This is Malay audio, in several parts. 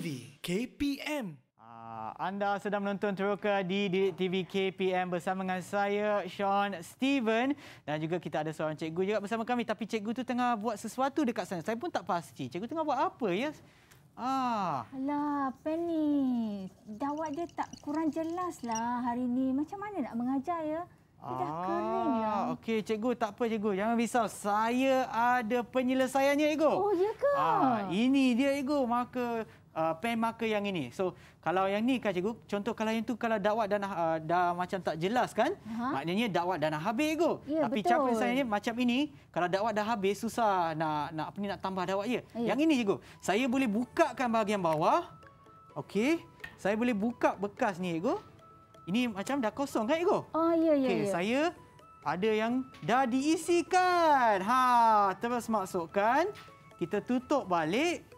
TV KPM. Anda sedang menonton Teroka di Didik TV KPM bersama dengan saya, Sean Steven. Dan juga kita ada seorang cikgu juga bersama kami. Tapi cikgu tu tengah buat sesuatu dekat sana. Saya pun tak pasti. Cikgu tengah buat apa ya? Alah, apa ni? Dawat dia tak kurang jelas lah hari ni. Macam mana nak mengajar ya? Dia dah kering lah. Okey, cikgu tak apa cikgu. Jangan risau. Saya ada penyelesaiannya, cikgu. Oh, ya ke? Ini dia, cikgu. Pen marker yang ini. So, kalau yang ni kan cikgu, contoh kalau yang tu kalau dakwat dah macam tak jelas kan, maknanya dakwat dah nak habis cikgu. Ya, Tapi betul. cara penyelesaiannya macam ini, kalau dakwat dah habis susah nak tambah dakwat ya. Yang ini cikgu, saya boleh bukakan bahagian bawah. Okey, saya boleh buka bekas ni cikgu. Ini macam dah kosong kan cikgu? Oh, ya. Okey, saya ada yang dah diisikan. Terus masukkan, kita tutup balik.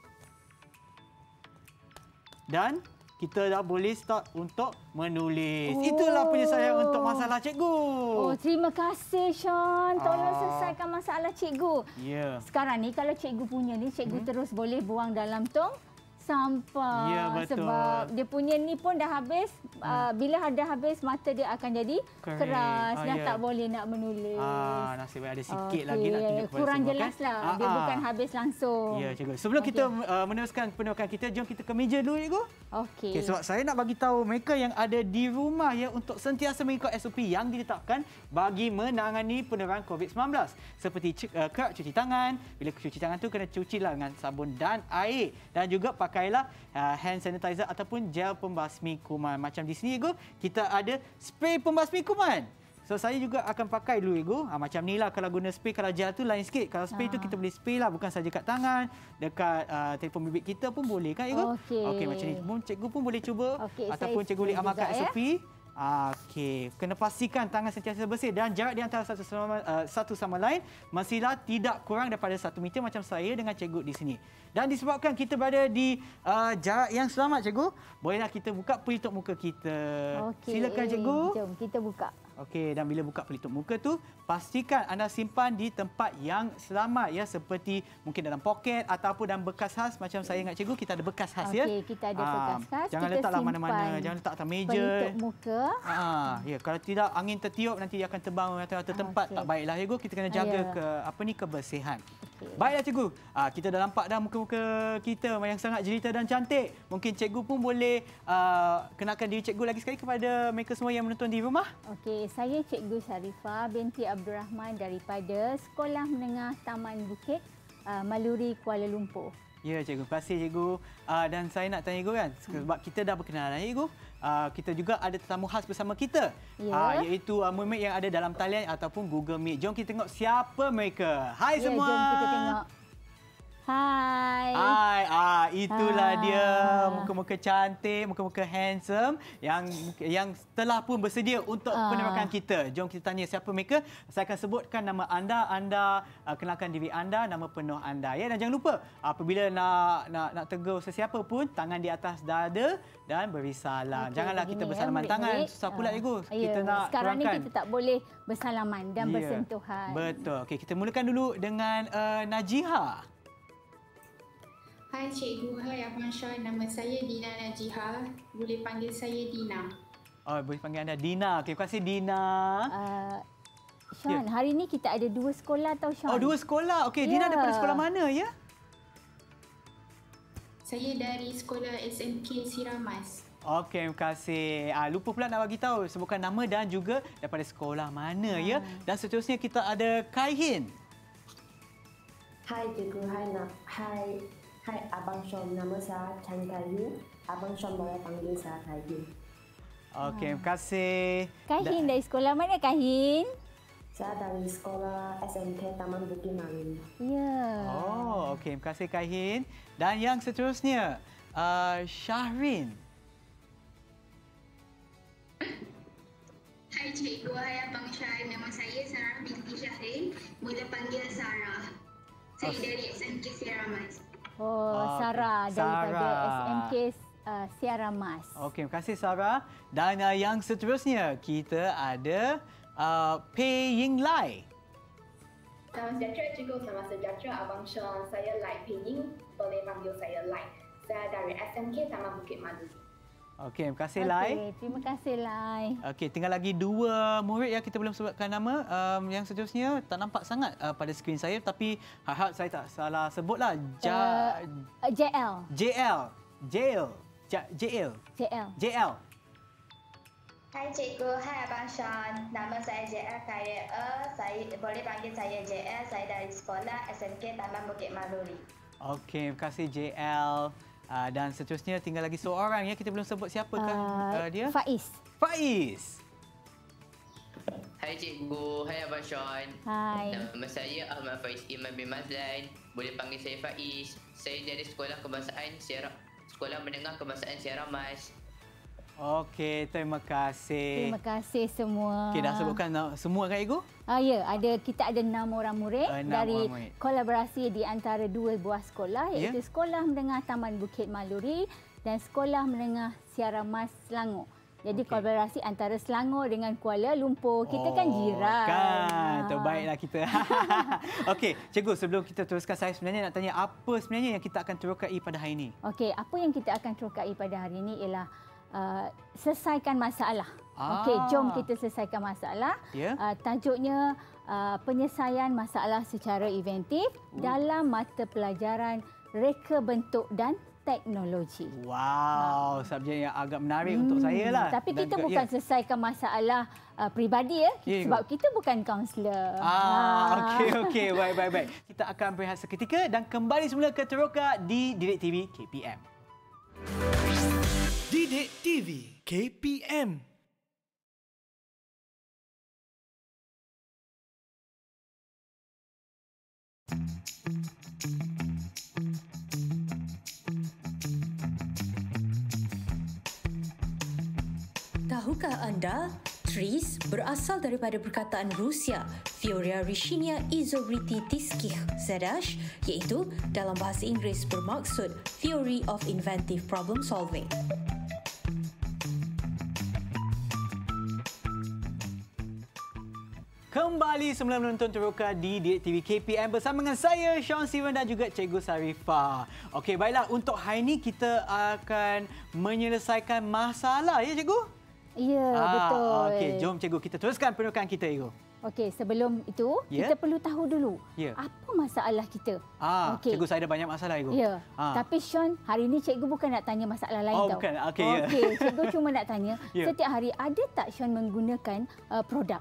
Dan kita dah boleh start untuk menulis. Itulah penyelesaian untuk masalah cikgu. Oh, terima kasih Sean. Tolong selesaikan masalah cikgu. Ya. Sekarang ni kalau cikgu punya ni, cikgu terus boleh buang dalam tong sampah. Ya, betul. Sebab dia punya ni pun dah habis. Bila dah habis, mata dia akan jadi keras. Dah tak boleh nak menulis. Nasib baik ada sikit lagi nak tunjuk kepada kurang semua, jelas kan? lah. Dia bukan habis langsung. Ya, cikgu. Sebelum kita meneruskan penukaran kita, jom kita ke meja dulu, cikgu. Okey. Sebab saya nak bagi tahu mereka yang ada di rumah ya untuk sentiasa mengikut SOP yang ditetapkan bagi menangani penularan COVID-19. Seperti kerap cuci tangan. Bila cuci tangan tu kena cucilah dengan sabun dan air. Dan juga pakailah hand sanitizer ataupun gel pembasmi kuman. Macam di sini, cikgu, kita ada spray pembasmi kuman. So, saya juga akan pakai dulu, cikgu. Macam ni lah kalau guna spray. Kalau gel tu lain sikit. Kalau spray tu kita boleh spray lah. Bukan saja kat tangan. Dekat telefon bimbit kita pun boleh kan, cikgu? Okey, macam ni. Cikgu pun boleh cuba. Ataupun cikgu boleh amalkan SOP. Okey, kena pastikan tangan sentiasa bersih dan jarak di antara satu sama lain mestilah tidak kurang daripada 1 meter macam saya dengan cikgu di sini. Dan disebabkan kita berada di jarak yang selamat, cikgu, bolehlah kita buka pelitup muka kita. Silakan, cikgu. Jom kita buka. Okey, dan bila buka pelitup muka tu, pastikan anda simpan di tempat yang selamat ya, seperti mungkin dalam poket ataupun dalam bekas khas. Macam saya ingat cikgu, kita ada bekas khas ya. Okey, kita ada bekas khas. Jangan letaklah mana-mana, jangan letak atas meja. Pelitup muka. Ya, kalau tidak angin tertiup nanti dia akan terbang rata-rata tempat. Tak baiklah, cikgu. Kita kena jaga kebersihan. Baiklah, cikgu. Kita dah nampak dah muka-muka kita yang sangat jelita dan cantik. Mungkin cikgu pun boleh kenalkan diri cikgu lagi sekali kepada mereka semua yang menonton di rumah. Okey, saya Cikgu Sharifah binti Abdul Rahman daripada Sekolah Menengah Taman Bukit, Maluri, Kuala Lumpur. Ya, cikgu. Terima kasih, cikgu. Dan saya nak tanya cikgu kan, sebab kita dah berkenalan, cikgu. Kita juga ada tetamu khas bersama kita. Iaitu murid yang ada dalam talian ataupun Google Meet. Jom kita tengok siapa mereka. Hai semua. Jom kita tengok. Hai. Itulah dia, muka-muka cantik, muka-muka handsome yang telah pun bersedia untuk penerokan kita. Jom kita tanya siapa mereka. Saya akan sebutkan nama anda kenalkan diri anda, nama penuh anda ya. Dan jangan lupa apabila nak tegur sesiapa pun, tangan di atas dada dan beri salam. Janganlah kita bersalaman tangan. Susah pula, cikgu. Kita nak sekarang kurangkan. ni kita tak boleh bersalaman dan bersentuhan. Betul. Okey, kita mulakan dulu dengan Najiha. Hai cikgu, hai Abang Sean. Nama saya Dina Najiha. Boleh panggil saya Dina. Boleh panggil anda Dina. Okay, terima kasih Dina. Sean, hari ni kita ada 2 sekolah tau, Sean. 2 sekolah. Okey, Dina daripada sekolah mana ya? Saya dari sekolah SMK Siramas. Okey, terima kasih. Lupa pula nak bagi tahu sebutkan nama dan juga daripada sekolah mana ya. Dan seterusnya kita ada Kaihin. Hai cikgu, Hai Abang Sean, nama saya Chan Kaihin. Abang Sean boleh panggil saya Kaihin. Okey, terima kasih. Kaihin dari sekolah mana, Kaihin? Saya dari sekolah SMK Taman Bukit Maluri. Ya. Okey, terima kasih Kaihin. Dan yang seterusnya, Syahrin. Hai cikgu, hai Abang Sean. Nama saya Sarah binti Syahrin. Boleh panggil Sarah. Saya dari SMK Siramas. Sarah daripada SMK Sierra Mas. Okey, terima kasih Sarah. Dan yang seterusnya kita ada Pei Ying Lai. Selamat sejahtera cikgu, selamat sejahtera Abang Sean. Saya Lai Pei Ying, boleh panggil saya Lai. Saya dari SMK Taman Bukit Madu. Okey, terima kasih Lai. Okey, terima kasih Lai. Okey, tinggal lagi 2 murid yang kita belum sebutkan nama. Yang seterusnya tak nampak sangat pada skrin saya, tapi harap saya tak salah sebutlah. JL. JL. Hai cikgu, hai Abang Sean. Nama saya JL Khairil. Saya boleh panggil saya JL. Saya dari sekolah SMK Taman Bukit Maluri. Okey, terima kasih JL. Dan seterusnya tinggal lagi seorang ya, kita belum sebut siapakah dia? Faiz. Hai cikgu, hai Abang Sean. Hai. Nama saya Ahmad Faiz Iman bin Mazlan. Boleh panggil saya Faiz. Saya dari Sekolah Kebangsaan Sekolah Menengah Kebangsaan Sierra Mas. Okey, terima kasih. Terima kasih semua. Okey, dah sebutkan semua kan Igu? Ya, kita ada 6 orang murid 6 dari orang murid. kolaborasi di antara 2 buah sekolah, iaitu Sekolah Menengah Taman Bukit Maluri dan Sekolah Menengah Sierra Mas Selangor. Jadi kolaborasi antara Selangor dengan Kuala Lumpur. Kita kan jiran. Kan, terbaiklah kita. Okey, cikgu, sebelum kita teruskan, saya sebenarnya nak tanya apa sebenarnya yang kita akan terokai pada hari ini? Okey, apa yang kita akan terokai pada hari ini ialah selesaikan masalah. Okey, jom kita selesaikan masalah. Tajuknya penyelesaian masalah secara inventif dalam mata pelajaran reka bentuk dan teknologi. Wow, subjek yang agak menarik untuk saya lah. Tapi kita bukan selesaikan masalah peribadi ya, sebab kita bukan kaunselor. Okey, baik. Kita akan berehat seketika dan kembali semula ke Teroka di Didik TV KPM. Didik TV KPM. Tahukah anda, trees berasal daripada perkataan Rusia Fioria Rishinia Izobrititiskih Zedash, iaitu dalam bahasa Inggeris bermaksud Theory of Inventive Problem Solving. Kembali semula menonton Teroka di Didik TV KPM bersama dengan saya, Sean Steven dan juga Cikgu Sarifah. Okey, baiklah. Untuk hari ini kita akan menyelesaikan masalah, ya Cikgu? Ya, betul. Okey, jom Cikgu kita teruskan penerokan kita, Cikgu. Okey, sebelum itu, kita perlu tahu dulu apa masalah kita. Cikgu, saya ada banyak masalah, Cikgu. Ya, tapi Sean, hari ini Cikgu bukan nak tanya masalah lain tau. Bukan. Okey, Cikgu cuma nak tanya, setiap hari ada tak Sean menggunakan produk?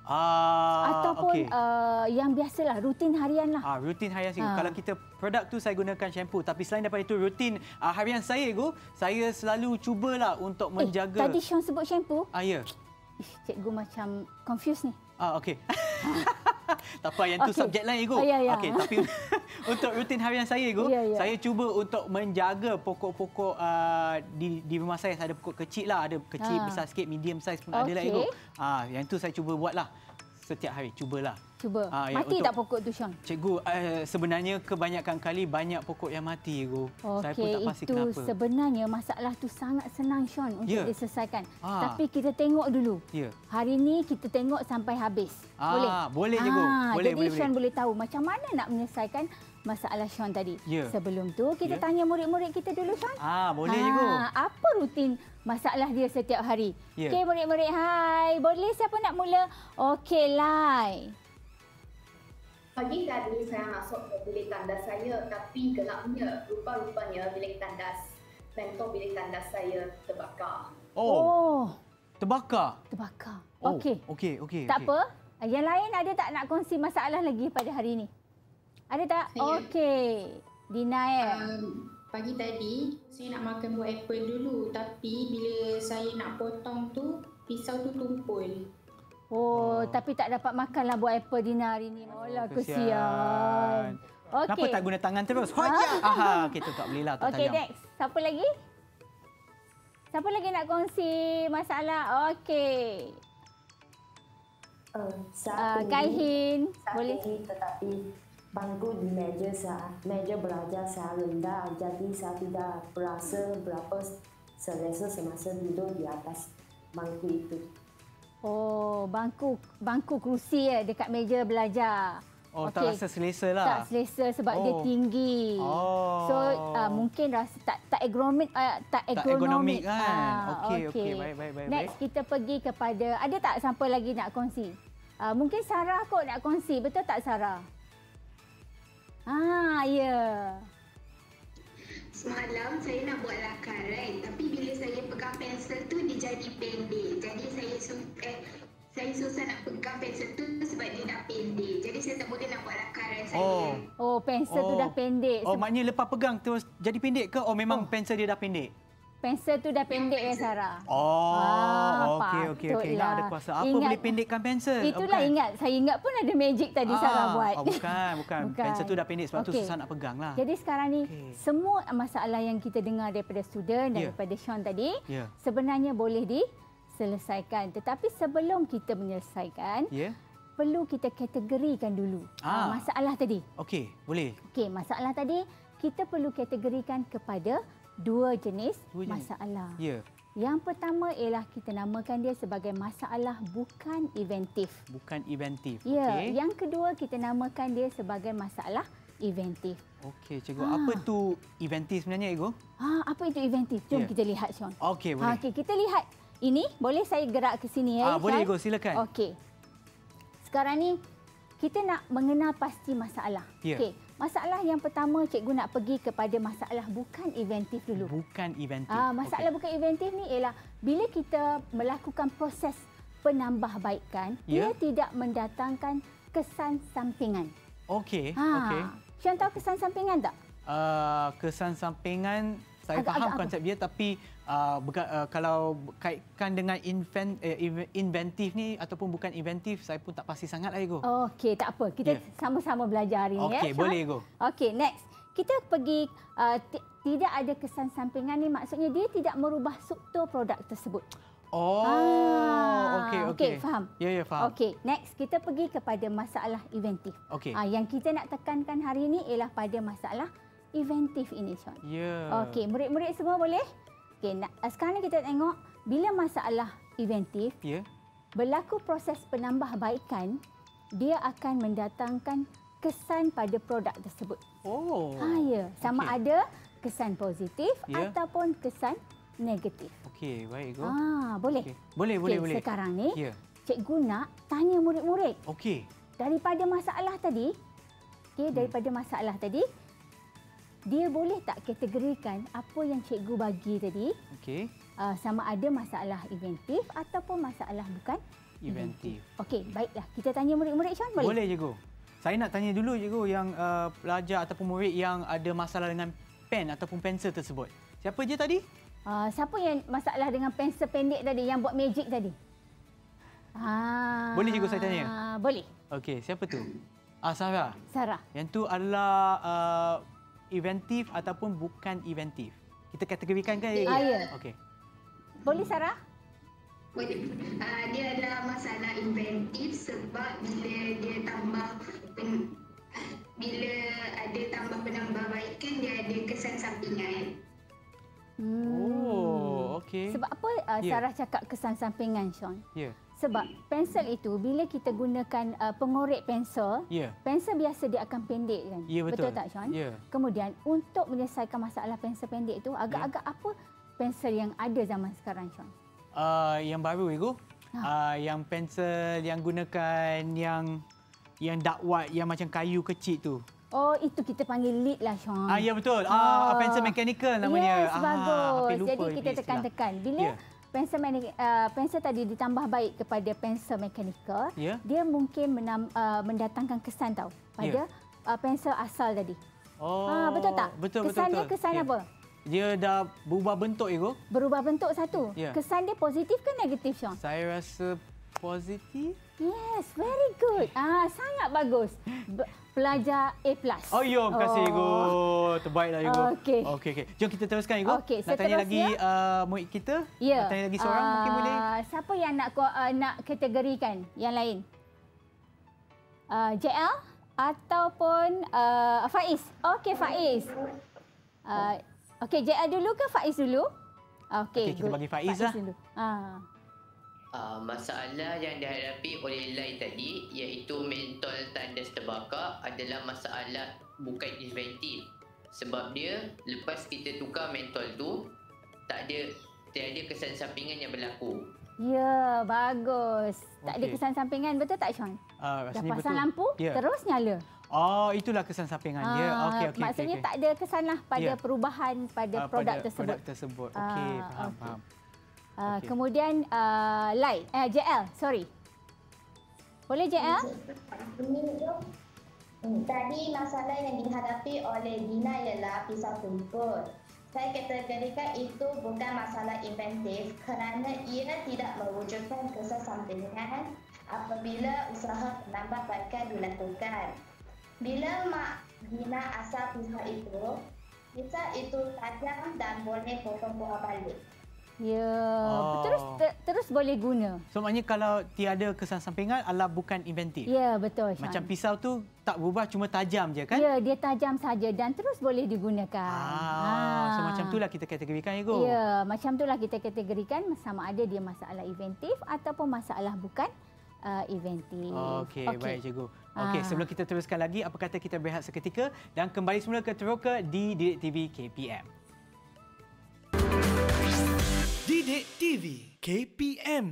Ataupun yang biasalah, rutin harian lah. Rutin harian saya. Kalau kita produk tu saya gunakan shampoo, tapi selain daripada itu rutin harian saya, saya selalu cubalah untuk menjaga. Tadi Sean sebut shampoo? Ya. Cikgu macam confused ni. Okey. Tak apa, yang tu subjek lain, Igu. Okey, tapi untuk rutin harian saya, Igu, saya cuba untuk menjaga pokok-pokok di rumah saya. Ada pokok kecil lah, ada kecil, besar sikit, medium size pun ada lah, Igu. Yang tu saya cuba buatlah setiap hari, cubalah. Mati tak pokok tu, Sean? Cikgu, sebenarnya kebanyakan kali banyak pokok yang mati, Cikgu. Saya pun tak pasti kenapa. Itu sebenarnya masalah tu sangat senang, Sean, untuk diselesaikan. Tapi kita tengok dulu. Hari ni kita tengok sampai habis. Boleh? Boleh, Cikgu. Jadi Sean boleh tahu macam mana nak menyelesaikan masalah Sean tadi. Sebelum tu, kita tanya murid-murid kita dulu, Sean. Boleh, Cikgu. Apa rutin masalah dia setiap hari? Okey, murid-murid, hai. Boleh siapa nak mula? Okey, Lai. Pagi tadi saya masuk ke bilik tandas saya, tapi gelapnya. Rupa-rupanya bilik tandas, mentor bilik tandas saya terbakar. Terbakar? Terbakar. Okey. Tak apa. Yang lain ada tak nak kongsi masalah lagi pada hari ini? Ada tak? Okey. Dina. Pagi tadi saya nak makan buah apple dulu, tapi bila saya nak potong tu, pisau tu tumpul. Tapi tak dapat makanlah buah apple Dina hari ini. Kesian. Kenapa tak guna tangan terus? Okey, tu tak boleh lah. Okey, next. Siapa lagi? Siapa lagi nak kongsi masalah? Okey. Kaihin. Boleh. Tetapi bangku di meja belajar saya rendah, jadi saya tidak berasa berapa selesa semasa duduk di atas bangku itu. Bangku kerusi dekat meja belajar. Oh, tak rasa selesa lah. Tak selesa sebab dia tinggi. So mungkin rasa tak ergonomik kan. Okey, baik. Next kita pergi kepada, ada tak siapa lagi nak kongsi? Mungkin Sarah kot nak kongsi, betul tak Sarah? Ya. Semalam saya nak buat lakaran, tapi bila saya pegang pensel tu dia jadi pendek. Jadi saya susah nak pegang pensel tu sebab dia dah pendek. Jadi saya tak boleh nak buat lakaran saya. Oh, pensel tu dah pendek. Oh, maknanya lepas pegang terus jadi pendek ke? Oh, memang pensel dia dah pendek? Pensel tu dah pendek ya Sarah. Okey. Nak ada kuasa. Apa boleh pendekkan pensel? Itulah ingat. Saya ingat pun ada magic tadi Sarah buat. Bukan. Pensel tu dah pendek sebab tu susah nak pegang lah. Jadi sekarang ni semua masalah yang kita dengar daripada student dan daripada Sean tadi sebenarnya boleh diselesaikan. Tetapi sebelum kita menyelesaikan, perlu kita kategorikan dulu masalah tadi. Okey, boleh. Okey, masalah tadi kita perlu kategorikan kepada dua jenis masalah. Yang pertama ialah kita namakan dia sebagai masalah bukan inventif. Bukan inventif. Yang kedua kita namakan dia sebagai masalah inventif. Okey, cikgu. Apa tu inventif sebenarnya, Ego? Apa itu inventif? Jom kita lihat, Sean. Okey, boleh. Okey, kita lihat. Ini boleh saya gerak ke sini ya. Boleh, Ego, silakan. Okey. Sekarang ni kita nak mengenal pasti masalah. Okey. Masalah yang pertama, cikgu nak pergi kepada masalah bukan inventif dulu. Bukan inventif. Masalah bukan inventif ni ialah bila kita melakukan proses penambahbaikan, ia tidak mendatangkan kesan sampingan. Okey. Sean tahu kesan sampingan tak? Kesan sampingan, saya faham konsep dia, tapi kalau kaitkan dengan inventif ni ataupun bukan inventif, saya pun tak pasti sangat lah, Ego. Okey, tak apa. Kita sama-sama belajar hari ni. Okey, boleh, Ego. Okey, next. Kita pergi tidak ada kesan sampingan ni maksudnya dia tidak merubah struktur produk tersebut. Okey, faham? Ya, faham. Okey, next kita pergi kepada masalah inventif. Yang kita nak tekankan hari ini ialah pada masalah inventif ini, Sean. Okey, murid-murid semua boleh? Okey, sekarang ni kita tengok bila masalah inventif, berlaku proses penambahbaikan, dia akan mendatangkan kesan pada produk tersebut. Sama ada kesan positif ataupun kesan negatif. Okey, baik, Ego. Boleh. Boleh. Sekarang ni cikgu nak tanya murid-murid. Okey. Daripada masalah tadi, dia boleh tak kategorikan apa yang cikgu bagi tadi? Sama ada masalah inventif ataupun masalah bukan inventif. Okey, baiklah. Kita tanya murid-murid, Sean, boleh? Boleh, cikgu. Saya nak tanya dulu, cikgu, yang pelajar ataupun murid yang ada masalah dengan pen ataupun pensel tersebut. Siapa je tadi? Siapa yang masalah dengan pensel pendek tadi, yang buat magic tadi? Boleh, cikgu, saya tanya? Boleh. Okey, siapa tu? Sarah. Yang tu adalah inventif ataupun bukan inventif? Kita kategorikan kan? Ya. Okey. Boleh, Sarah? Boleh. Dia adalah masalah inventif sebab bila ada tambah penambahbaikan, dia ada kesan sampingan. Okey. Sebab apa Sarah cakap kesan sampingan, Sean? Sebab pensel itu bila kita gunakan pengorek pensel, pensel biasa dia akan pendek kan? Betul tak, Sean? Kemudian untuk menyelesaikan masalah pensel pendek itu, agak-agak apa pensel yang ada zaman sekarang, Sean? Yang baru, Ego. Yang pensel yang gunakan yang dakwat yang macam kayu kecil tu. Itu kita panggil lead lah, Sean. Ya, betul. Pensel mechanical namanya. Yes, bagus. Jadi kita tekan-tekan. Bila pensel tadi ditambah baik kepada pensel mechanical, dia mungkin mendatangkan kesan pada pensel asal tadi. Betul tak? Betul. Kesannya kesan apa? Dia dah berubah bentuk, Ego. Berubah bentuk satu. Kesan dia positif ke negatif, Sean? Saya rasa positif. Yes, very good. Sangat bagus. Pelajar A+. Terima kasih, Ego. Terbaiklah, Ego. Okey. Jom kita teruskan, Ego. Nak tanya lagi murid kita? Nak tanya lagi seorang, mungkin boleh? Siapa yang nak kategorikan yang lain? JL ataupun Faiz? Okey, Faiz. Okey, JL dulu ke Faiz dulu? Okey, kita bagi Faiz lah. Dulu. Masalah yang dihadapi oleh Lai tadi iaitu mentol thunderstorm. akak adalah masalah bukan inventif. Sebab dia lepas kita tukar mentol tu tiada kesan sampingan yang berlaku. Ya, bagus. Tak ada kesan sampingan, betul tak Sean? Dah pasang lampu, terus nyala. Oh, itulah kesan sampingan dia. Okey. Maksudnya tak ada kesan lah pada perubahan pada produk tersebut. Okey, faham. Kemudian JL, sorry. Boleh JL? Tadi masalah yang dihadapi oleh Dina ialah pisau tumpul. Saya kategorikan itu bukan masalah inventif kerana ia tidak mewujudkan kesan sampingan apabila usaha penambahbaikan dilakukan. Bila Mak Dina asal pisau itu tajam dan boleh potong buah balik. Ya, terus boleh guna. So maknanya kalau tiada kesan sampingan adalah bukan inventif. Ya, betul. Macam pisau tu tak berubah, cuma tajam je kan? Ya, dia tajam saja dan terus boleh digunakan. So macam itulah kita kategorikan Ego. Ya, macam itulah kita kategorikan sama ada dia masalah inventif ataupun masalah bukan inventif. Okey, baik cikgu. Okey, sebelum kita teruskan lagi, apa kata kita berehat seketika dan kembali semula ke Teroka di Didik TV KPM. Didik TV KPM.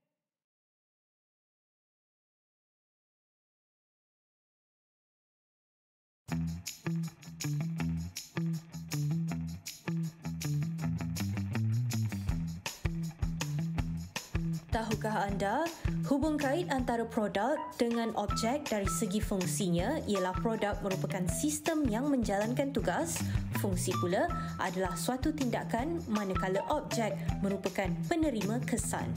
Tahukah anda, hubung kait antara produk dengan objek dari segi fungsinya ialah produk merupakan sistem yang menjalankan tugas, fungsi pula adalah suatu tindakan manakala objek merupakan penerima kesan.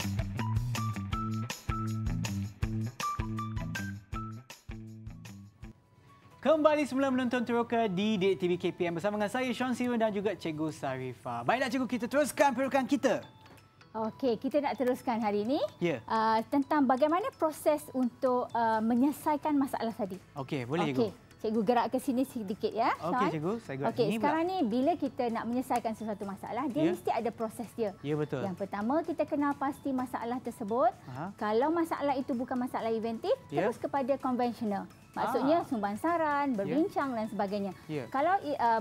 Kembali semula menonton Teroka di Didik TV KPM bersama dengan saya Sean Siron dan juga Cikgu Sarifah. Baiklah cikgu, kita teruskan perokan kita. Okey, kita nak teruskan hari ini tentang bagaimana proses untuk menyelesaikan masalah tadi. Okey, boleh cikgu. Cikgu gerak ke sini sedikit ya. Okey cikgu, saya gerak sini. Okey, sekarang ni bila kita nak menyelesaikan sesuatu masalah, dia mesti ada proses dia. Ya, betul. Yang pertama kita kenal pasti masalah tersebut. Kalau masalah itu bukan masalah inventif, terus kepada konvensional. Maksudnya sumbang saran, berbincang dan sebagainya. Kalau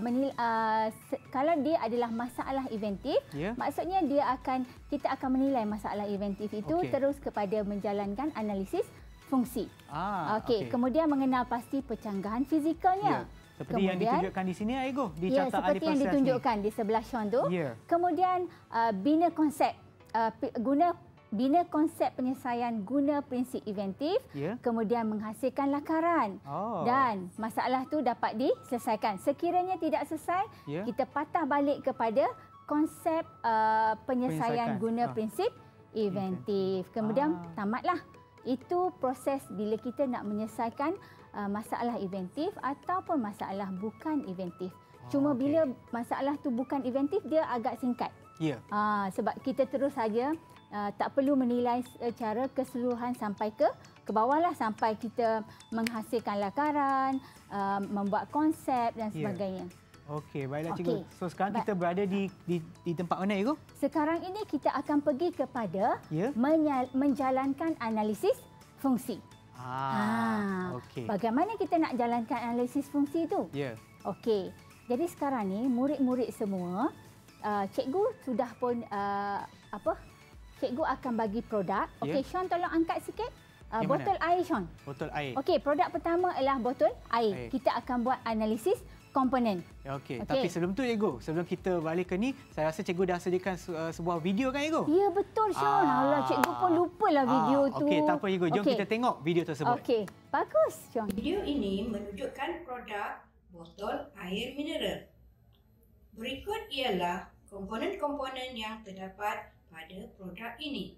kalau dia adalah masalah inventif, maksudnya kita akan menilai masalah inventif itu terus kepada menjalankan analisis fungsi. Kemudian mengenal pasti pencanggahan fizikalnya. Seperti yang ditunjukkan di sini Aigo, dicatat ahli seperti yang ditunjukkan di sebelah Sean tu. Kemudian bina konsep bina konsep penyelesaian guna prinsip inventif, kemudian menghasilkan lakaran dan masalah tu dapat diselesaikan. Sekiranya tidak selesai, kita patah balik kepada konsep penyelesaian guna prinsip inventif. Kemudian tamatlah. Itu proses bila kita nak menyelesaikan masalah inventif ataupun masalah bukan inventif. Cuma bila masalah tu bukan inventif, dia agak singkat. Sebab kita terus saja tak perlu menilai secara keseluruhan sampai ke bawah lah, sampai kita menghasilkan lakaran, membuat konsep dan sebagainya. Okey, baiklah cikgu. So sekarang kita berada di tempat mana cikgu? Sekarang ini kita akan pergi kepada menjalankan analisis fungsi. Bagaimana kita nak jalankan analisis fungsi itu? Okey. Jadi sekarang ni murid-murid semua, cikgu sudah pun cikgu akan bagi produk. Okey, Sean tolong angkat sikit. Botol air Sean. Botol air. Okey, produk pertama ialah botol air. Kita akan buat analisis komponen. Okey, tapi sebelum tu cikgu, sebelum kita balik ke ni, saya rasa cikgu dah sediakan sebuah video kan cikgu? Ya, betul Sean. Alah, cikgu pun lupalah video tu. Okey, tak apa cikgu. Jom kita tengok video tersebut. Okey, bagus Sean. Video ini menunjukkan produk botol air mineral. Berikut ialah komponen-komponen yang terdapat pada produk ini.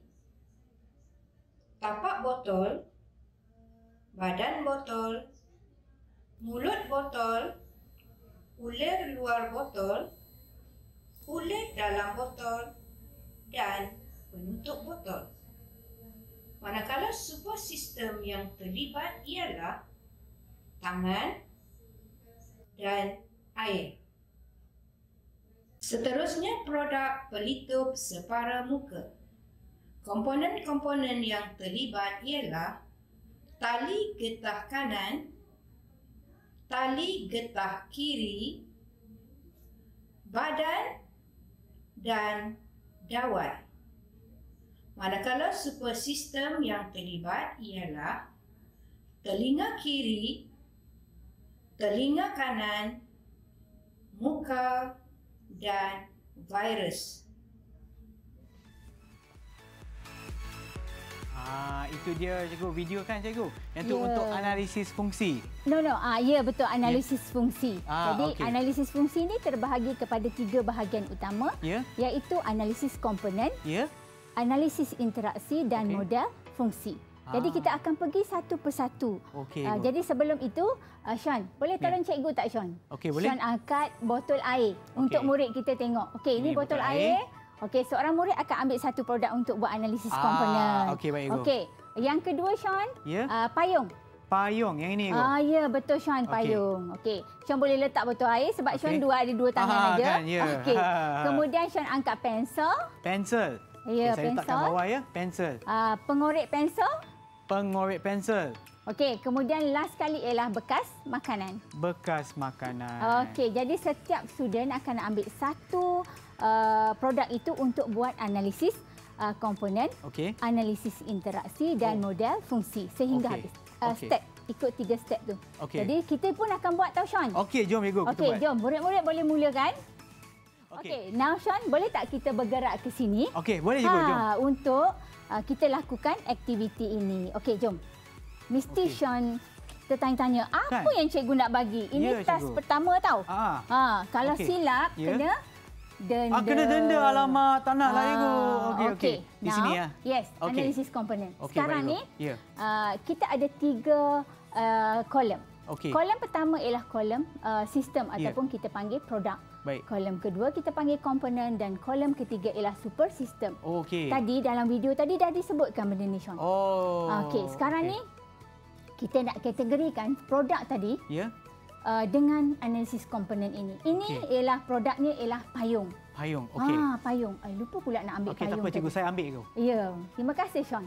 Tapak botol, badan botol, mulut botol, ulir luar botol, ulir dalam botol dan penutup botol. Manakala sebuah sistem yang terlibat ialah tangan dan air. Seterusnya produk pelitup separa muka. Komponen-komponen yang terlibat ialah tali getah kanan, tali getah kiri, badan dan dawai. Manakala super sistem yang terlibat ialah telinga kiri, telinga kanan, muka dan virus. Itu dia cikgu, video kan cikgu? Yang tu untuk analisis fungsi. Ya betul, analisis fungsi. Jadi analisis fungsi ni terbahagi kepada 3 bahagian utama, iaitu analisis komponen, analisis interaksi dan model fungsi. Jadi kita akan pergi satu persatu. Jadi sebelum itu, Sean, boleh tolong cikgu tak Sean? Boleh. Sean angkat botol air untuk murid kita tengok. Ini botol air. Seorang murid akan ambil satu produk untuk buat analisis komponen. Baik Ibu. Yang kedua Sean, payung. Payung yang ini Ibu. Ya betul Sean, payung. Sean boleh letak botol air sebab Sean ada 2 tangan aja. Kan, Kemudian Sean angkat pensel. Pensel. Saya pensel. Letakkan bawah pensel. Pengorek pensel. Pengorek pensel. Kemudian last kali ialah bekas makanan. Bekas makanan. Jadi setiap student akan ambil satu produk itu untuk buat analisis komponen, analisis interaksi dan model fungsi sehingga habis. Step, ikut 3 step tu. Jadi kita pun akan buat tau Sean. Jom Ibu kita buat. Jom murid-murid boleh mulakan. Now Sean, boleh tak kita bergerak ke sini? Boleh Ibu, jom. Untuk kita lakukan aktiviti ini. Jom. Mesti Sean tertanya-tanya, apa yang cikgu nak bagi? Ini task pertama tau. Kalau silap, kena denda. Kena denda, alamak, tak nak lah Ibu. Di sini ya. Yes, analisis komponen. Sekarang ni, kita ada 3 kolom. Kolom pertama ialah kolom sistem ataupun kita panggil produk. Kolom kedua kita panggil komponen dan kolom ketiga ialah super sistem. Tadi dalam video tadi dah disebutkan benda ni Sean. Sekarang ni kita nak kategorikan produk tadi dengan analisis komponen ini. Ini ialah produknya ialah payung. Payung, payung. Lupa pula nak ambil payung. Tak apa cikgu, saya ambil tu. Ya, terima kasih Sean.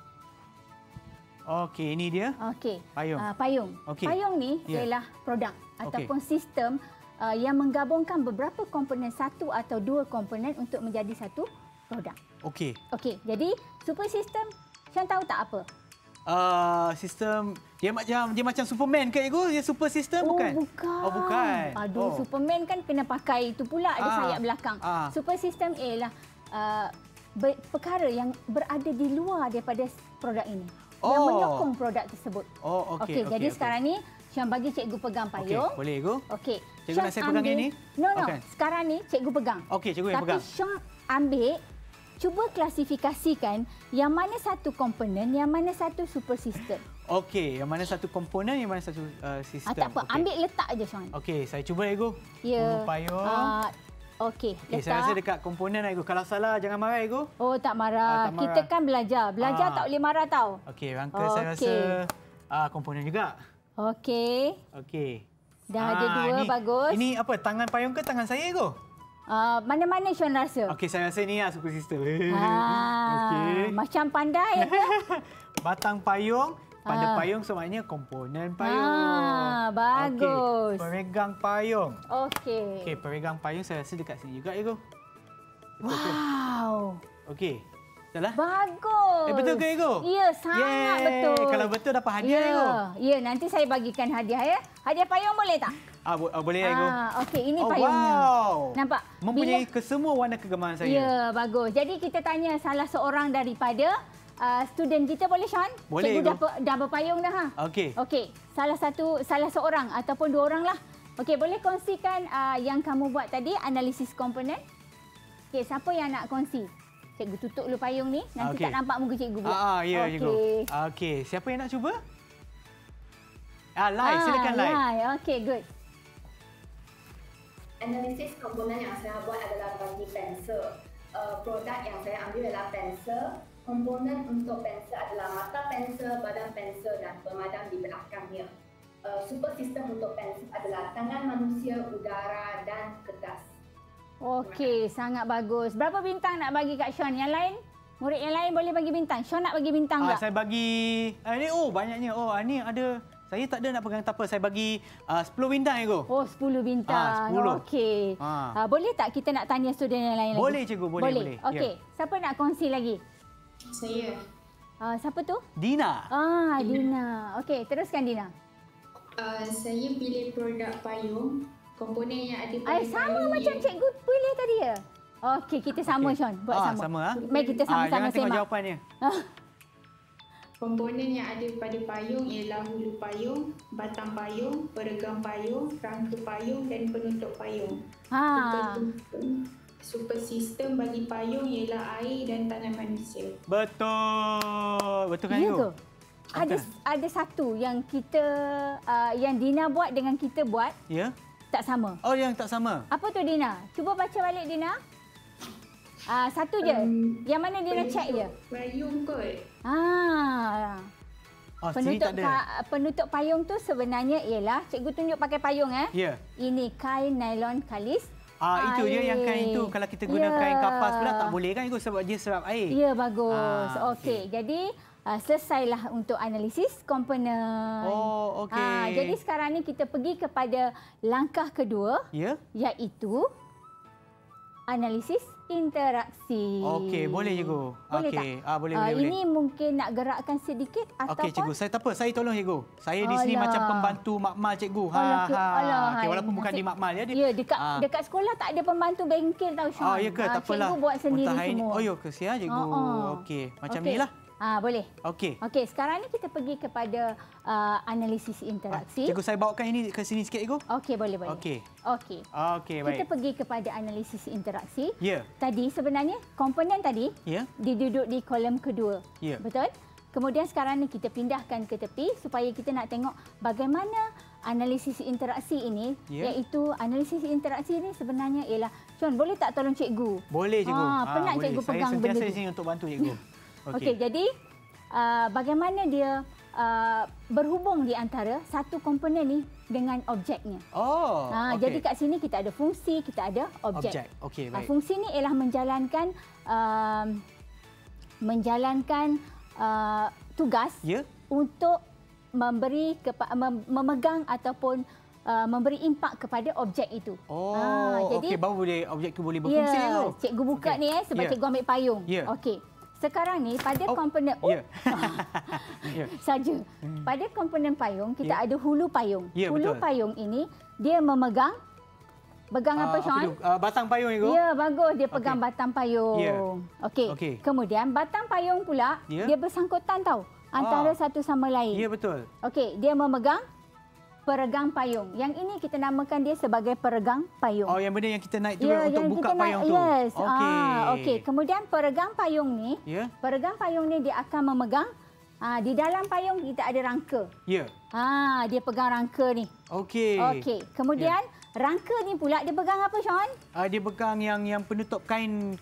Ini dia. Payung. Payung. Payung ni ialah produk ataupun sistem yang menggabungkan beberapa komponen, 1 atau 2 komponen untuk menjadi satu produk. Jadi super sistem, Sean tahu tak apa? Sistem dia macam Superman ke Ibu? Dia super sistem bukan? Bukan. Superman kan kena pakai itu pula ada sayap belakang. Super sistem ialah perkara yang berada di luar daripada produk ini. Yang menyokong produk tersebut. Jadi sekarang ni Sean bagi cikgu pegang payung. Boleh Ibu? Cikgu nak saya pegang ini? No. Sekarang ni cikgu pegang. Cikgu yang pegang. Tapi Sean ambil, cuba klasifikasikan yang mana satu komponen, yang mana satu super sistem. Yang mana satu komponen, yang mana satu sistem. Tak apa, ambil letak aja Sean. Saya cuba Ibu. Payung. Saya rasa dekat komponen Ibu. Kalau salah jangan marah Ibu. Tak marah. Kita kan belajar. Belajar tak boleh marah tau. Rangka saya rasa komponen juga. Dah ada 2, bagus. Ini apa? Tangan payung ke tangan saya Ibu? Mana Sean rasa? Saya rasa ni super sistem. Macam pandai. Batang payung, pada payung maknanya komponen payung. Bagus. Pemegang payung. Pemegang payung saya rasa dekat sini juga Ibu. Wow. Salah? Bagus. Betul ke Ibu? Ya, sangat betul. Kalau betul dapat hadiah Ibu. Ya, nanti saya bagikan hadiah ya. Hadiah payung boleh tak? Boleh Ibu. Ini payungnya. Nampak? Mempunyai kesemua warna kegemaran saya. Ya, bagus. Jadi kita tanya salah seorang daripada student kita, boleh Sean? Boleh. Cikgu dah berpayung dah. Salah seorang ataupun 2 orang lah. Boleh kongsikan yang kamu buat tadi, analisis komponen? Siapa yang nak kongsi? Cikgu tutup dulu payung ni. Nanti tak nampak muka cikgu pula. Ya, cikgu. Siapa yang nak cuba? Lai, silakan Lai. Good. Analisis komponen yang saya buat adalah bagi pensel. Produk yang saya ambil adalah pensel. Komponen untuk pensel adalah mata pensel, badan pensel dan pemadam di belakangnya. Super sistem untuk pensel adalah tangan manusia, udara dan kertas. Sangat bagus. Berapa bintang nak bagi Kak Sean? Yang lain? Murid yang lain boleh bagi bintang. Sean nak bagi bintang tak? Saya bagi... Ini banyaknya. Ini ada Saya tak ada nak pegang tapa. Saya bagi 10 bintang, cikgu. Oh, 10 bintang. 10. Okey. Boleh tak kita nak tanya student yang lain lagi? Boleh, cikgu. Boleh. Okey. Siapa nak kongsi lagi? Saya. Siapa tu? Dina. Dina. Okey, teruskan Dina. Saya pilih produk payung. Komponen yang ada pada sama macam cikgu pilih tadi ya? Okey, kita sama Sean. Buat sama. Mari kita sama-sama jangan tengok semak. jawapannya. Komponen yang ada pada payung ialah hulu payung, batang payung, peregang payung, rangka payung dan penutup payung. Super sistem bagi payung ialah air dan tanah manusia. Betul. Betul kan, Cikgu? Ada satu yang kita yang Dina buat dengan kita buat. Ya. Tak sama. Oh, yang tak sama. Apa tu Dina? Cuba baca balik Dina. Satu je. Yang mana Dina check je? Payung kot. Penutup payung tu sebenarnya ialah cikgu tunjuk pakai payung Ya. Ini kain nylon kalis. Itu dia yang kain tu. Kalau kita guna kain kapas pula tak boleh kan, sebab dia serap air. Ya, bagus. Okey. Jadi selesailah untuk analisis komponen. Oh, okey. Jadi sekarang ni kita pergi kepada langkah kedua, iaitu analisis interaksi. Okey, boleh cikgu. Boleh tak? Boleh. Ini mungkin nak gerakkan sedikit ataupun... Okey cikgu, saya tak apa. Saya tolong cikgu. Saya di sini macam pembantu makmal cikgu. Okey, walaupun bukan di makmal ya. Ya, dekat sekolah tak ada pembantu bengkel tau Sean. Ya ke? Tak apalah. Cikgu buat sendiri semua. Oh, ya ke? Siap cikgu. Okey, macam ni lah. Boleh. Okey. Okey, sekarang ni kita pergi kepada analisis interaksi. Cikgu, saya bawakan ini ke sini sikit, cikgu. Okey, boleh. Okey, baik. Kita pergi kepada analisis interaksi. Ya. Tadi sebenarnya komponen tadi diduduk di kolom kedua. Ya. Betul? Kemudian sekarang ni kita pindahkan ke tepi supaya kita nak tengok bagaimana analisis interaksi ini, iaitu analisis interaksi ini sebenarnya ialah, Sean, boleh tak tolong cikgu? Boleh, cikgu. Penat boleh. cikgu pegang benda Saya sentiasa ni. di sini untuk bantu cikgu. Okey, jadi bagaimana dia berhubung di antara satu komponen ni dengan objeknya. Jadi kat sini kita ada fungsi, kita ada objek. Okey, baik. Fungsi ni ialah menjalankan tugas untuk memegang ataupun memberi impak kepada objek itu. Okey, baru objek tu boleh berfungsi. Cikgu buka ni sebab cikgu ambil payung. Okey. Sekarang ni pada komponen saja. Pada komponen payung kita ada hulu payung. Hulu payung ini dia memegang apa Sean? Batang payung itu. Ya, bagus, dia pegang batang payung. Okey. Kemudian batang payung pula dia bersangkutan tau antara satu sama lain. Ya, betul. Okey, dia memegang peregang payung. Yang ini kita namakan dia sebagai peregang payung. Yang benda yang kita naik tu untuk buka payung tu. Yes. Okey. Kemudian peregang payung ni, dia akan memegang di dalam payung kita ada rangka. Ya. Dia pegang rangka ni. Okey. Kemudian rangka ni pula dia pegang apa, Sean? Dia pegang yang penutup kain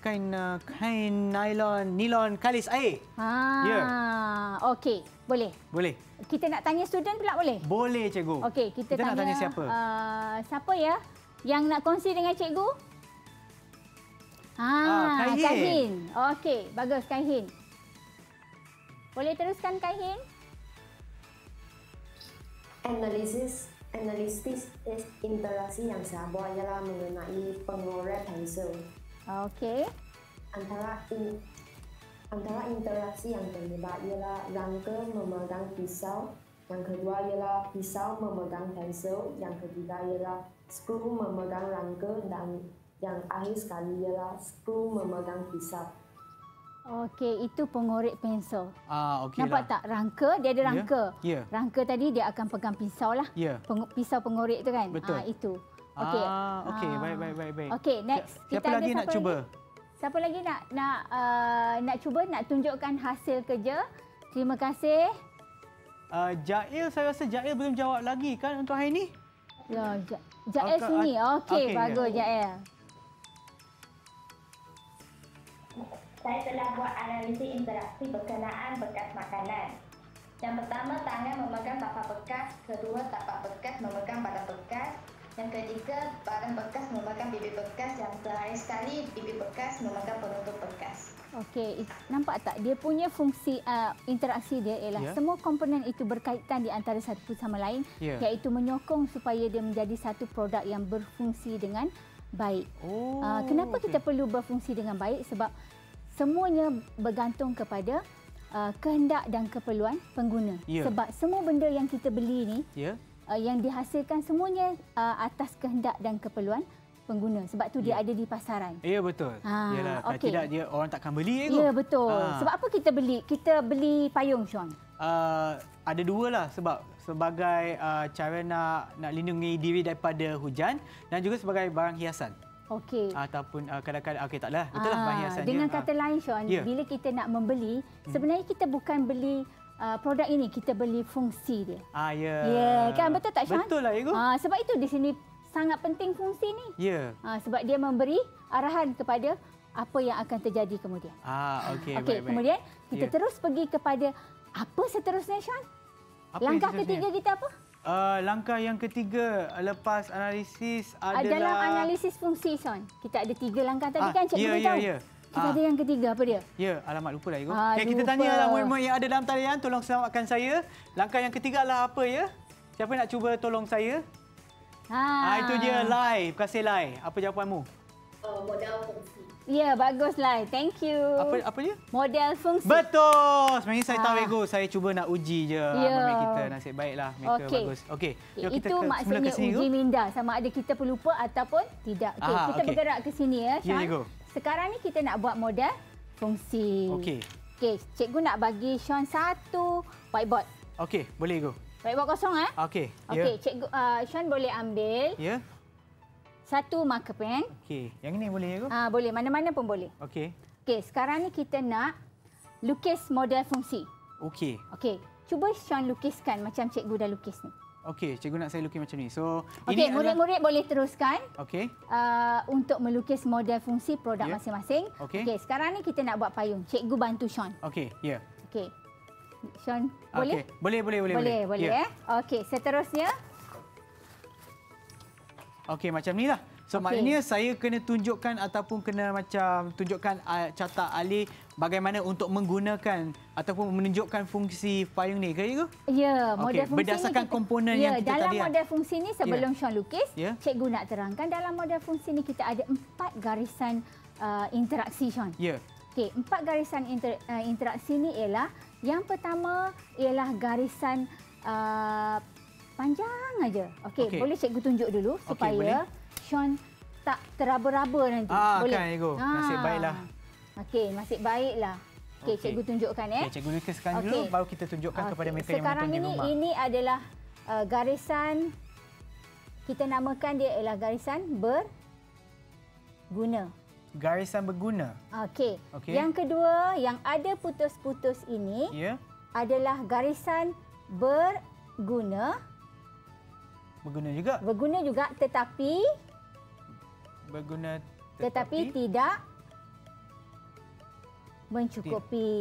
nylon kalis air. Okey. Boleh. Kita nak tanya student pula boleh? Boleh, cikgu. Okey, kita nak tanya siapa? Siapa ya yang nak kongsi dengan cikgu? Kaihin. Okey, bagus Kaihin. Boleh teruskan Kaihin? Analisis interaksi yang saya buat ialah mengenai pengorek pensel. Okey. Antara interaksi yang terlibat ialah rangka memegang pisau, yang kedua ialah pisau memegang pensel, yang ketiga ialah skru memegang rangka dan yang akhir sekali ialah skru memegang pisau. Okey, itu pengorek pensel. Okey. Nampak tak rangka? Dia ada rangka. Rangka tadi dia akan pegang pisau lah. Pisau pengorek tu kan? Betul. Itu. Okey. Okey, baik. Okey, next. Siapa lagi nak cuba? Siapa lagi nak cuba nak tunjukkan hasil kerja? Terima kasih. Jail, saya rasa Jail belum jawab lagi kan untuk hari ini? Ya, Jail sini. Okey, bagus Jail. Saya telah buat analisis interaksi berkenaan bekas makanan. Yang pertama, tangan memegang tapak bekas. Kedua, tapak bekas memegang badan bekas. Yang ketiga, barang bekas memakan bibit bekas yang sehari sekali bibit bekas memakan penutup bekas. Okey, nampak tak? Dia punya fungsi interaksi dia ialah semua komponen itu berkaitan di antara satu sama lain, iaitu menyokong supaya dia menjadi satu produk yang berfungsi dengan baik. Kenapa kita perlu berfungsi dengan baik? Sebab semuanya bergantung kepada kehendak dan keperluan pengguna. Sebab semua benda yang kita beli ni, yang dihasilkan semuanya atas kehendak dan keperluan pengguna. Sebab tu dia ada di pasaran. Ya, betul. Yalah, kalau tidak dia orang takkan beli. Ya, betul. Sebab apa kita beli? Kita beli payung, Sean. Ada dua lah. Sebab sebagai cara nak lindungi diri daripada hujan dan juga sebagai barang hiasan. Okey. Ataupun kadang-kadang taklah. Betul lah barang hiasan. Dengan kata lain, Sean, bila kita nak membeli, sebenarnya kita bukan beli produk ini, kita beli fungsi dia. Kan betul tak, Sean? Betul lah, Ego. Sebab itu di sini sangat penting fungsi ni. Sebab dia memberi arahan kepada apa yang akan terjadi kemudian. Okey, baik. Kemudian kita terus pergi kepada apa seterusnya, Sean? Langkah ketiga kita apa? Langkah yang ketiga lepas analisis adalah... Dalam analisis fungsi, Sean. Kita ada 3 langkah tadi kan, Cikgu beritahu. Kita ada yang ketiga, apa dia? Alamak, lupa lah, Ego. Kita tanyalah murid-murid yang ada dalam talian, tolong selamatkan saya. Langkah yang ketiga adalah apa, ya? Siapa nak cuba tolong saya? Itu dia, Lai. Terima kasih, Lai. Apa jawapanmu? Model fungsi. Ya, bagus, Lai. Thank you. Apa dia? Model fungsi. Betul. Sebenarnya saya tahu, Ego. Saya cuba nak uji je murid kita. Nasib baiklah. Mereka bagus. Okey. Itu maksudnya uji minda. Sama ada kita pelupa ataupun tidak. Kita bergerak ke sini, ya, Sean. Ego. Sekarang ni kita nak buat model fungsi. Okey, cikgu nak bagi Sean satu whiteboard. Okey, boleh, Ego. Whiteboard kosong, Okey. Cikgu, Sean boleh ambil. Satu marker pen. Okey, yang ini boleh, Ego? Boleh, mana-mana pun boleh. Okey. Sekarang ni kita nak lukis model fungsi. Okey. Cuba Sean lukiskan macam cikgu dah lukis ni. Okey, cikgu nak saya lukis macam ni. So, ini murid-murid boleh teruskan. Untuk melukis model fungsi produk masing-masing. Sekarang ni kita nak buat payung. Cikgu bantu Sean. Sean, boleh? Boleh. Okey, seterusnya. Macam ni lah. So, maknanya saya kena tunjukkan ataupun kena macam tunjukkan catat alih bagaimana untuk menggunakan ataupun menunjukkan fungsi payung ni, ke, Cikgu? Ya, model fungsi berdasarkan komponen yang kita tadi. Dalam model fungsi ni sebelum Sean lukis, cikgu nak terangkan dalam model fungsi ni kita ada 4 garisan interaksi, Sean. 4 garisan interaksi ni ialah yang pertama ialah garisan panjang aja. Boleh cikgu tunjuk dulu supaya Sean tak teraba-raba nanti. Boleh? Kan, Ego. Nasib baiklah. Nasib baiklah. Cikgu tunjukkan, cikgu lukiskan dulu, baru kita tunjukkan kepada mereka yang menonton di rumah. Sekarang ini adalah garisan, kita namakan dia ialah garisan berguna. Garisan berguna. Yang kedua, yang ada putus-putus ini adalah garisan berguna. Berguna juga tetapi tidak mencukupi.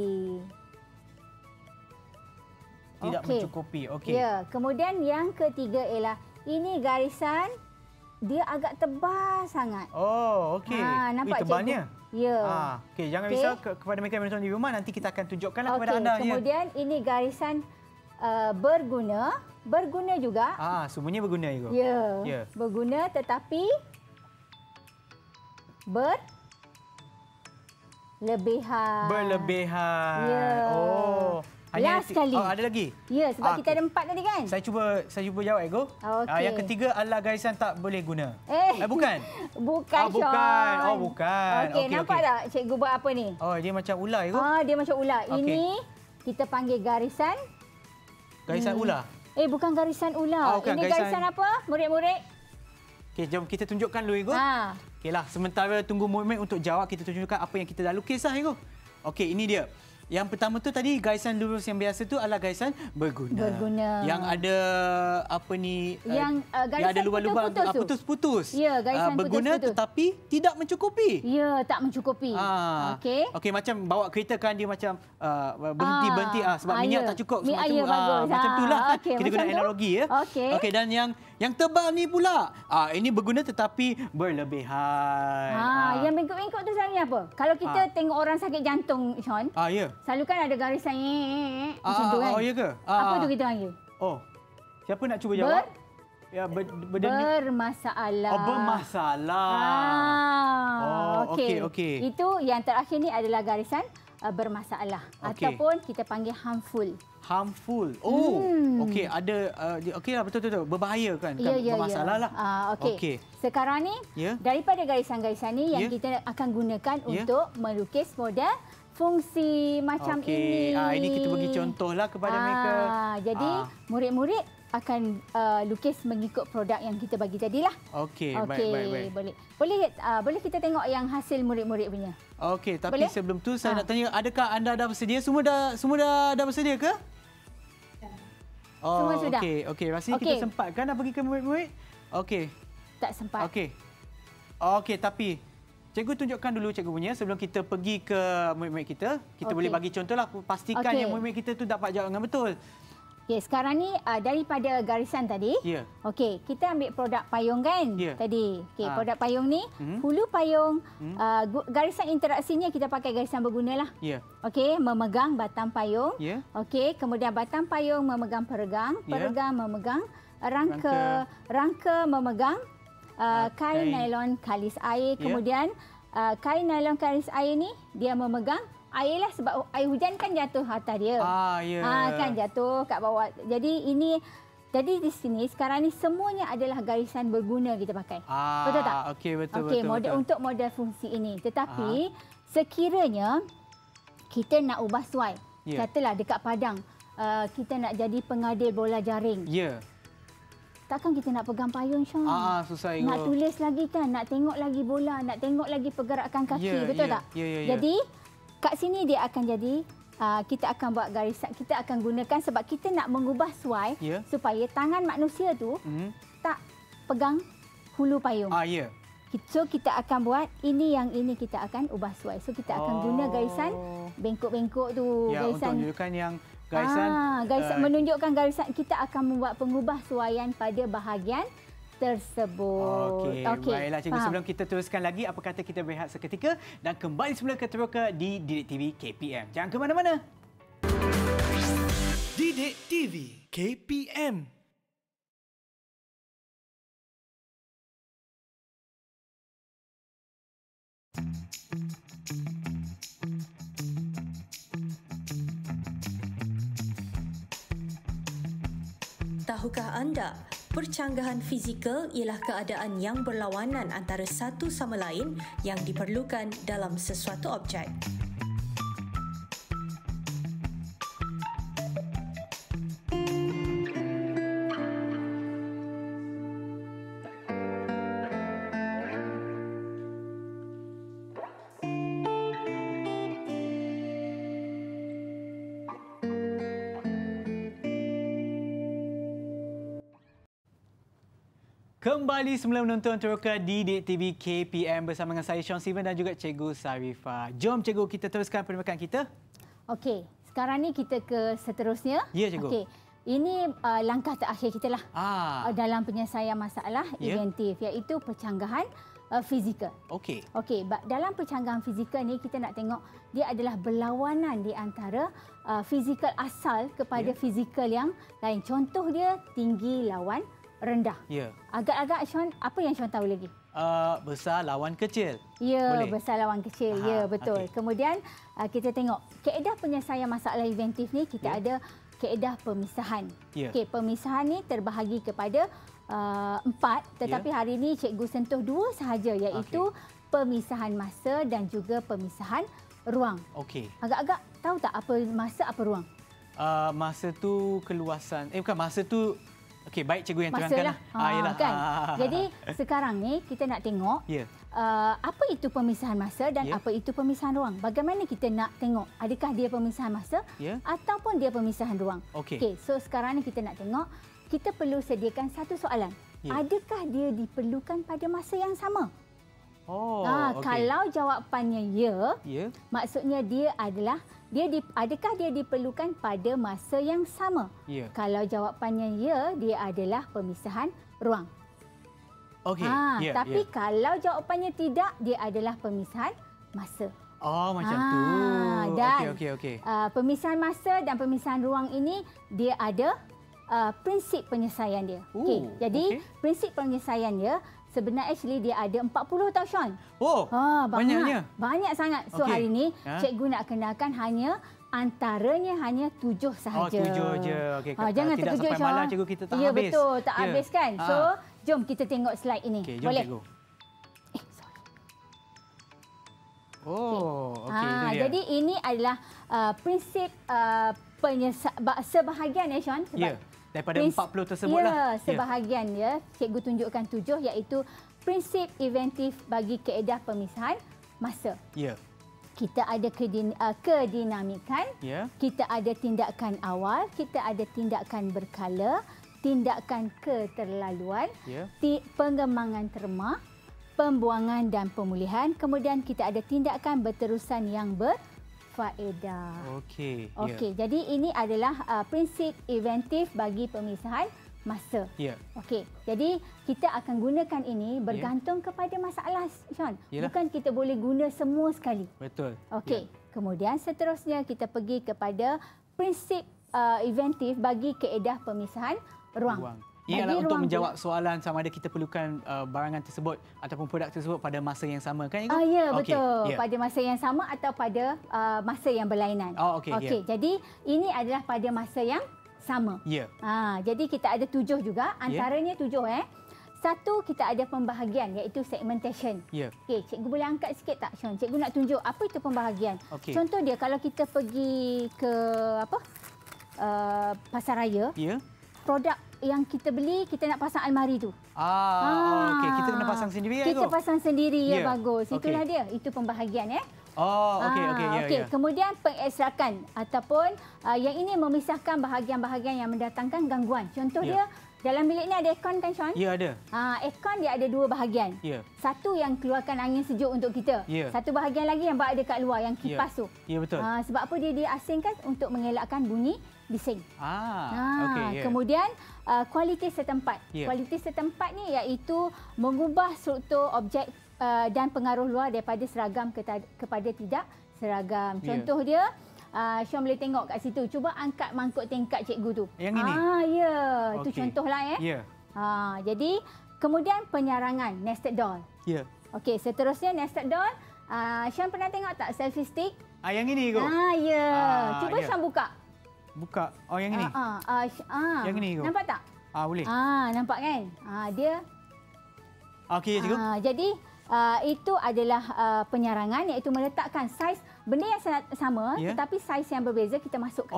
Mencukupi. Kemudian yang ketiga ialah ini garisan dia agak tebal sangat. Nampak tebalnya? Ya. Jangan risau kepada mereka yang menonton di rumah, nanti kita akan tunjukkanlah kepada anda. Kemudian ini garisan berguna. Berguna juga. Semuanya berguna, Ego. Ya. Berguna tetapi berlebihan. Last sekali. Ada lagi? Ya, sebab kita ada 4 tadi kan? Saya cuba jawab, Ego. Yang ketiga adalah garisan tak boleh guna. Bukan? Bukan, bukan. Bukan. Nampak tak cikgu buat apa ni? Dia macam ular, Ego. Dia macam ular. Ini kita panggil garisan. Garisan ular? Bukan garisan ular. Ini garisan apa, murid-murid? Jom kita tunjukkan dulu, Ego. Sementara tunggu murid-murid untuk jawab, kita tunjukkan apa yang kita dah lukis lah, Ego. Ini dia. Yang pertama tu tadi garisan lurus yang biasa tu adalah garisan berguna. Yang ada apa ni? Yang ada lubang-lubang putus-putus. Ya, garisan berguna putus-putus. tetapi tidak mencukupi. Ya, tak mencukupi. Okey. Okey, macam bawa kereta kan dia macam berhenti sebab minyak tak cukup. Macam itulah kan. Kita guna analogi ya. Okey, dan yang tebal ni pula. Ini berguna tetapi berlebihan. Yang bengkok-bengkok tu sebenarnya apa? Kalau kita tengok orang sakit jantung, Sean. Ya. Selalu kan ada garisan macam tu kan. Ya ke? Apa tu kita panggil? Siapa nak cuba jawab? Bermasalah. Bermasalah. Okey. Itu yang terakhir ni adalah garisan bermasalah ataupun kita panggil harmful. Okey, ada okeylah betul berbahaya kan? Bermasalah lah. Okey. Sekarang ni daripada garisan-garisan ni yang kita akan gunakan untuk melukis model fungsi macam ini. Ini kita bagi contohlah kepada mereka. Jadi murid-murid akan lukis mengikut produk yang kita bagi tadilah. Okey, baik. Boleh kita tengok yang hasil murid-murid punya. Okey, tapi sebelum tu saya nak tanya, adakah anda dah bersedia? Semua dah bersedia ke? Semua sudah. Okey. Rasanya kita sempat kan nak bagi ke murid-murid? Okey. Tak sempat. Okey, tapi cikgu tunjukkan dulu cikgu punya sebelum kita pergi ke murid-murid kita. Kita boleh bagi contohlah, pastikan yang murid-murid kita tu dapat jawab dengan betul. Okey, sekarang ni daripada garisan tadi. Okey, kita ambil produk payung kan tadi. Okey, produk payung ni hulu payung, garisan interaksinya kita pakai garisan berguna lah. Okey, memegang batang payung. Okey, kemudian batang payung memegang peregang, peregang memegang rangka memegang kain nailon kalis air. Kemudian kain nailon kalis air ni dia memegang air lah sebab air hujan kan jatuh atas dia. Kan jatuh kat bawah. Jadi di sini sekarang ni semuanya adalah garisan berguna kita pakai. Betul tak? Okey, betul. Untuk model fungsi ini. Tetapi sekiranya kita nak ubah suai. Katalah dekat padang kita nak jadi pengadil bola jaring. Takkan kita nak pegang payung, Syam? Susah. Nak tulis lagi kan, nak tengok lagi bola, nak tengok lagi pergerakan kaki, betul tak? Jadi kat sini dia akan jadi kita akan buat garisan, kita akan gunakan sebab kita nak mengubah suai supaya tangan manusia tu tak pegang hulu payung. So kita akan buat yang ini kita akan ubah suai. So kita akan guna garisan bengkok-bengkok tu, garisan untuk menunjukkan yang garisan menunjukkan garisan kita akan membuat pengubah suaian pada bahagian tersebut. Okey. Baiklah cikgu, sebelum kita teruskan lagi, apa kata kita berehat seketika dan kembali semula ke Teroka di Didik TV KPM. Jangan ke mana-mana. Didik TV KPM. Tahukah anda, percanggahan fizikal ialah keadaan yang berlawanan antara satu sama lain yang diperlukan dalam sesuatu objek. Kembali semula menonton Teroka di Didik TV KPM bersama dengan saya Sean Steven dan juga Cikgu Sarifah. Jom cikgu kita teruskan perbicaraan kita. Okey, sekarang ni kita ke seterusnya. Ya cikgu. Okey. Ini langkah terakhir kita lah dalam penyelesaian masalah inventif iaitu percanggahan fizikal. Okey. Dalam percanggahan fizikal ni kita nak tengok dia adalah berlawanan di antara fizikal asal kepada fizikal yang lain. Contoh dia tinggi lawan rendah. Agak-agak Sean, apa yang Sean tahu lagi? Besar lawan kecil. Ya, besar lawan kecil. Ya, betul. Kemudian kita tengok kaedah penyelesaian masalah inventif ni kita ada kaedah pemisahan. Okey, pemisahan ni terbahagi kepada 4, tetapi hari ini cikgu sentuh 2 sahaja iaitu pemisahan masa dan juga pemisahan ruang. Okey. Agak-agak tahu tak apa masa apa ruang? Masa tu keluasan. Bukan, masa tu Okey, baik cikgu yang Masa terangkan. lah. Kan? Jadi sekarang ni kita nak tengok apa itu pemisahan masa dan apa itu pemisahan ruang. Bagaimana kita nak tengok adakah dia pemisahan masa ataupun dia pemisahan ruang. Okey, so sekarang ni kita nak tengok, kita perlu sediakan satu soalan. Adakah dia diperlukan pada masa yang sama? Kalau jawapannya ya, maksudnya dia adalah adakah dia diperlukan pada masa yang sama? Kalau jawapannya ya, dia adalah pemisahan ruang. Tapi kalau jawapannya tidak, dia adalah pemisahan masa. Macam tu. Dan okey. Pemisahan masa dan pemisahan ruang ini dia ada prinsip penyelesaian dia. Jadi prinsip penyelesaian dia sebenarnya dia ada 40 tau, Sean. Banyaknya. Banyak sangat. So hari ini cikgu nak kenalkan antaranya hanya 7 sahaja. 7 je. Okey. Jangan terkejut, Sean. Malam cikgu kita tak habis. Ya betul, tak habis kan. So jom kita tengok slide ini. Boleh? Cikgu. Itu dia. Jadi ini adalah prinsip sebahagian ya, Sean. Daripada 40 tersebut lah. Sebahagian cikgu tunjukkan 7, iaitu prinsip inventif bagi kaedah pemisahan masa. Kita ada kedinamikan, kita ada tindakan awal, kita ada tindakan berkala, tindakan keterlaluan, pengembangan terma, pembuangan dan pemulihan, kemudian kita ada tindakan berterusan yang faedah. Okey, jadi ini adalah prinsip inventif bagi pemisahan masa. Okey, jadi kita akan gunakan ini bergantung kepada masalah, Sean. Bukan kita boleh guna semua sekali. Betul. Okey, kemudian seterusnya kita pergi kepada prinsip inventif bagi kaedah pemisahan ruang. Ini adalah untuk menjawab soalan sama ada kita perlukan barangan tersebut ataupun produk tersebut pada masa yang sama, kan? Ya, betul. Pada masa yang sama atau pada masa yang berlainan. Okey, jadi ini adalah pada masa yang sama. Jadi kita ada 7 juga, antaranya 7. Satu, kita ada pembahagian iaitu segmentation. Okey, cikgu boleh angkat sikit tak, Sean? Cikgu nak tunjuk apa itu pembahagian. Contoh dia, kalau kita pergi ke pasaraya, produk yang kita beli, kita nak pasang almari tu. Okey, kita kena pasang sendiri. Kita pasang sendiri, bagus. Itulah dia, itu pembahagian. Okey. Kemudian pengekstrakan ataupun yang ini memisahkan bahagian-bahagian yang mendatangkan gangguan. Contoh dia, dalam bilik ni ada aircon kan, Sean? Ya, ada. Aircon dia ada 2 bahagian. Satu yang keluarkan angin sejuk untuk kita. Satu bahagian lagi yang buat dekat luar, yang kipas tu. Ya, betul. Sebab apa dia diasingkan? Untuk mengelakkan bunyi bising. Okey. Kemudian kualiti setempat. Kualiti setempat ni iaitu mengubah struktur objek dan pengaruh luar daripada seragam kepada tidak seragam. Contoh dia, Syam boleh tengok kat situ. Cuba angkat mangkuk tingkat cikgu tu. Yang ini? Itu contohlah. Jadi, kemudian penyarangan, nested doll. Okey, seterusnya nested doll. Syam pernah tengok tak selfie stick? Yang ini kot? Cuba Syam buka. Buka. Yang ini? Yang ini kot? Nampak tak? Boleh. Nampak kan? Dia. Okey, cikgu. Jadi, itu adalah penyarangan, iaitu meletakkan saiz benda yang sama tetapi saiz yang berbeza kita masukkan.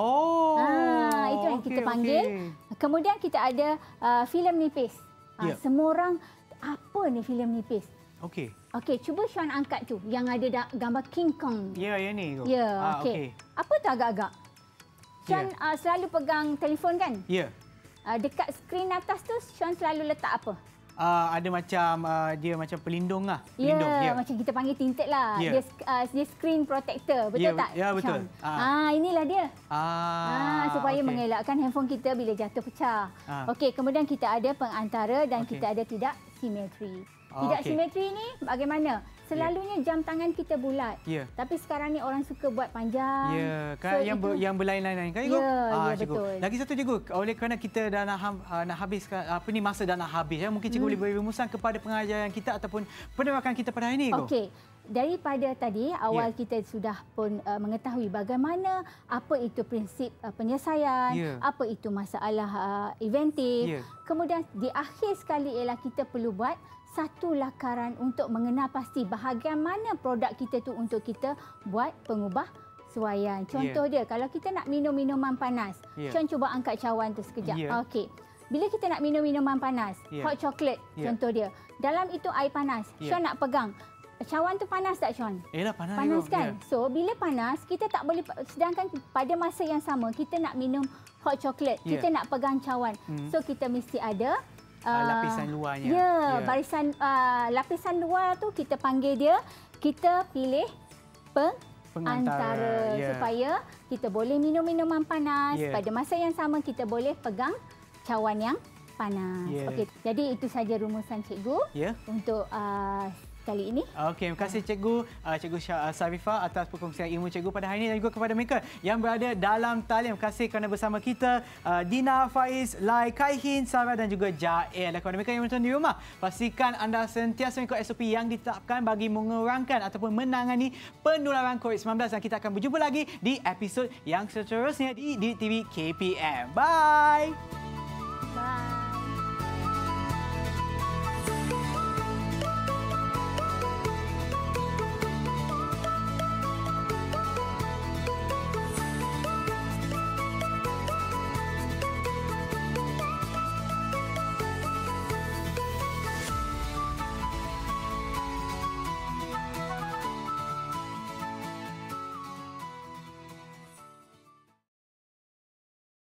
Itu yang kita panggil. Kemudian kita ada filem nipis. Semua orang, apa ni filem nipis? Okey, cuba Sean angkat tu yang ada gambar King Kong. Yang ni tu. Okey. Apa tu agak-agak? Sean selalu pegang telefon kan? Dekat skrin atas tu Sean selalu letak apa? Ada macam dia macam pelindung lah. Pelindung. Macam kita panggil tinted lah. Dia screen protector, betul tak? Ya, betul. Inilah dia. Supaya mengelakkan handphone kita bila jatuh pecah. Okey, kemudian kita ada pengantara dan kita ada tidak simetri. Tidak simetri ni bagaimana? Selalunya jam tangan kita bulat. Tapi sekarang ni orang suka buat panjang. Kan so yang berlain-lain kan? Betul. Lagi satu cikgu, oleh kerana kita dah nak habiskan masa dah nak habis, mungkin cikgu boleh beri rumusan kepada pengajaran kita ataupun penerakan kita pada hari ini. Okey. Daripada tadi awal kita sudah pun mengetahui bagaimana apa itu prinsip penyelesaian, apa itu masalah inventif. Kemudian di akhir sekali ialah kita perlu buat satu lakaran untuk mengenal pasti bahagian mana produk kita tu untuk kita buat pengubah suaian. Contoh dia, kalau kita nak minum minuman panas, Sean cuba angkat cawan tu sekejap. Okey. bila kita nak minum minuman panas, hot chocolate contoh dia, dalam itu air panas, Sean nak pegang. Cawan tu panas tak, Sean? Panas. Panas kan? So, bila panas, kita tak boleh, sedangkan pada masa yang sama, kita nak minum hot chocolate, kita nak pegang cawan. So, kita mesti ada lapisan luarnya. Barisan lapisan luar tu kita panggil dia, kita pilih pengantara supaya kita boleh minum minuman panas, pada masa yang sama kita boleh pegang cawan yang panas. Okey, jadi itu saja rumusan cikgu untuk kali ini. Okey, terima kasih Cikgu Sarifah atas perkongsian ilmu Cikgu pada hari ini dan juga kepada mereka yang berada dalam talian. Terima kasih kerana bersama kita Dina, Faiz, Lai, Kaihin, Sarah dan juga Jael. Dan kepada mereka yang menonton di rumah, pastikan anda sentiasa mengikut SOP yang ditetapkan bagi mengurangkan ataupun menangani penularan COVID-19 dan kita akan berjumpa lagi di episod yang seterusnya di TV KPM. Bye!